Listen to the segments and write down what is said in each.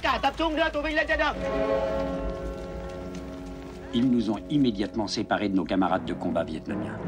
cả tập trung đưa tù binh lên trên đường. Ils nous ont immédiatement séparés de nos camarades de combat vietnamiens.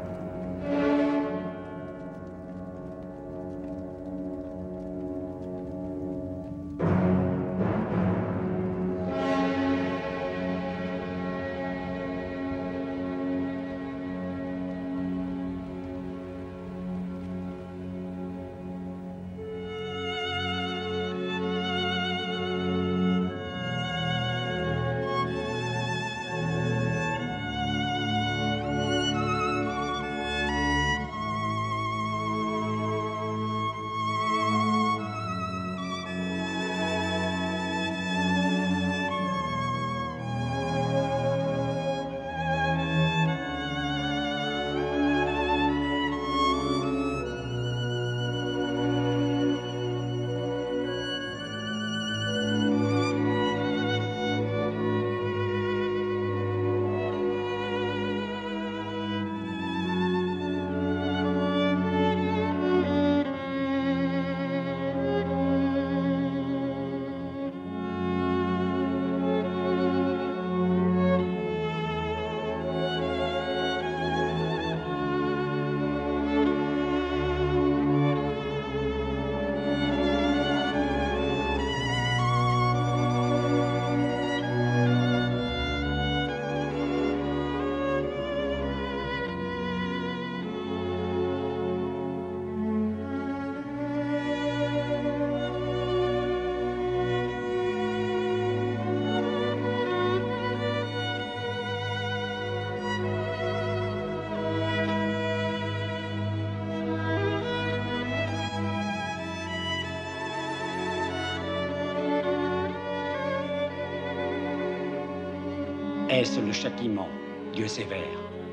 Est-ce le châtiment, Dieu sévère?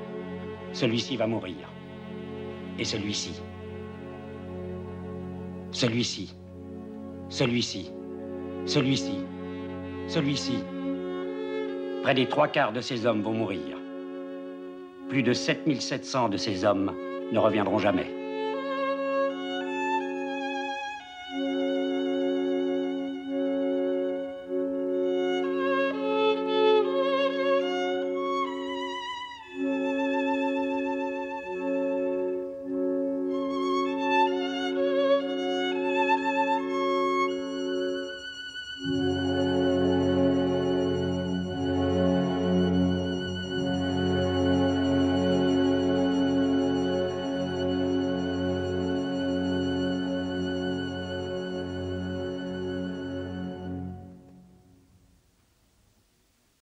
Celui-ci va mourir. Et celui-ci. Celui-ci. Celui-ci. Celui-ci. Celui-ci. Près des 3/4 de ces hommes vont mourir. Plus de 7700 de ces hommes ne reviendront jamais.